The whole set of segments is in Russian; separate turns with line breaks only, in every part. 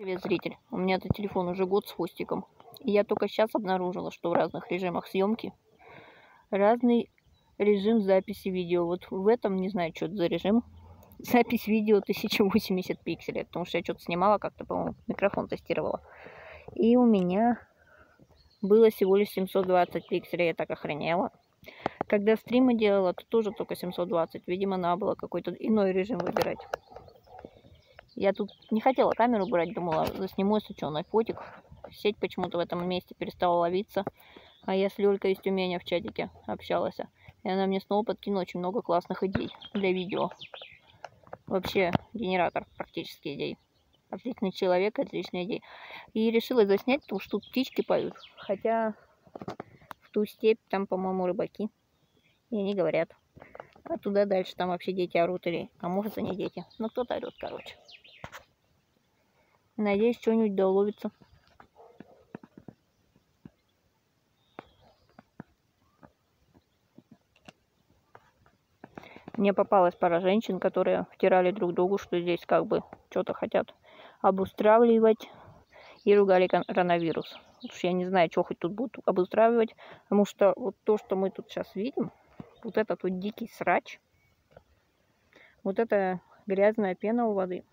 Привет, зритель. У меня этот телефон уже год с хвостиком. И я только сейчас обнаружила, что в разных режимах съемки разный режим записи видео. Вот в этом, не знаю, что это за режим. Запись видео 1080 пикселей. Потому что я что-то снимала как-то, по-моему, микрофон тестировала. И у меня было всего лишь 720 пикселей. Я так охренела. Когда стримы делала, то тоже только 720. Видимо, надо было какой-то иной режим выбирать. Я тут не хотела камеру брать, думала, засниму, если что, на фотик. Сеть почему-то в этом месте перестала ловиться. А я с Лёлькой из Тюмени в чатике общалась. И она мне снова подкинула очень много классных идей для видео. Вообще, генератор практически идей. Отличный человек, отличные идеи. И решила заснять, потому что тут птички поют. Хотя в ту степь там, по-моему, рыбаки. И они говорят. А туда дальше там вообще дети орут или... А может, и не дети. Но кто-то орет, короче. Надеюсь, что-нибудь да уловится. Мне попалась пара женщин, которые втирали друг другу, что здесь как бы что-то хотят обустраивать и ругали коронавирус. Потому что я не знаю, что хоть тут будут обустраивать, потому что вот то, что мы тут сейчас видим, вот этот вот дикий срач, вот эта грязная пена у воды,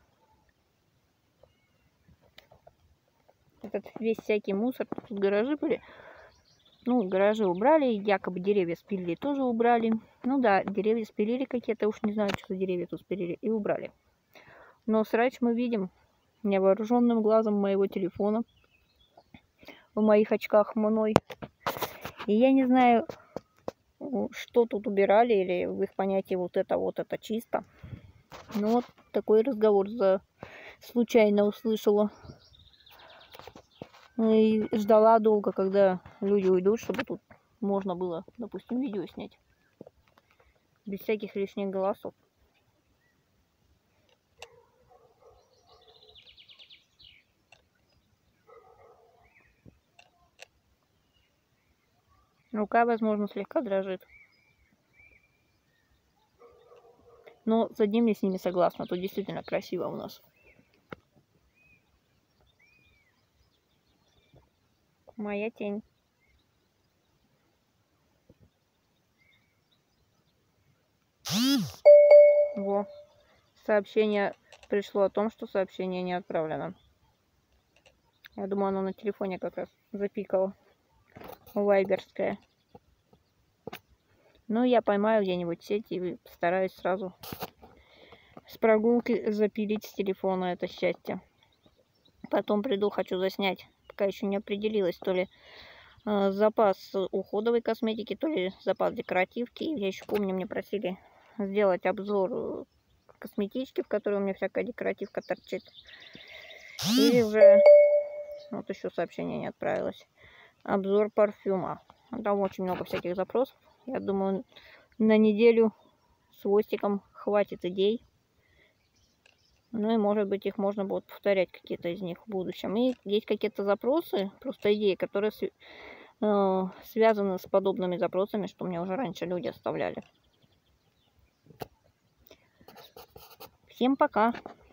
этот весь всякий мусор, тут гаражи были. Ну, гаражи убрали, якобы деревья спилили, тоже убрали. Ну да, деревья спилили какие-то, уж не знаю, что за деревья тут спилили, и убрали. Но срач мы видим невооруженным глазом моего телефона, в моих очках мной. И я не знаю, что тут убирали, или в их понятии вот это чисто. Но вот такой разговор случайно услышала. И ждала долго, когда люди уйдут, чтобы тут можно было, допустим, видео снять. Без всяких лишних голосов. Рука, возможно, слегка дрожит. Но с одним я с ними согласна. Тут действительно красиво у нас. Моя тень. Во. Сообщение пришло о том, что сообщение не отправлено. Я думаю, оно на телефоне как раз запикало. Вайберское. Ну, я поймаю где-нибудь сеть и постараюсь сразу с прогулки запилить с телефона это счастье. Потом приду, хочу заснять. Пока еще не определилась, то ли запас уходовой косметики, то ли запас декоративки. Я еще помню, мне просили сделать обзор косметички, в которой у меня всякая декоративка торчит. Или уже... Вот еще сообщение не отправилось. Обзор парфюма. Там очень много всяких запросов. Я думаю, на неделю с хвостиком хватит идей. Ну и может быть их можно будет повторять, какие-то из них в будущем. И есть какие-то запросы, просто идеи, которые связаны с подобными запросами, что мне уже раньше люди оставляли. Всем пока!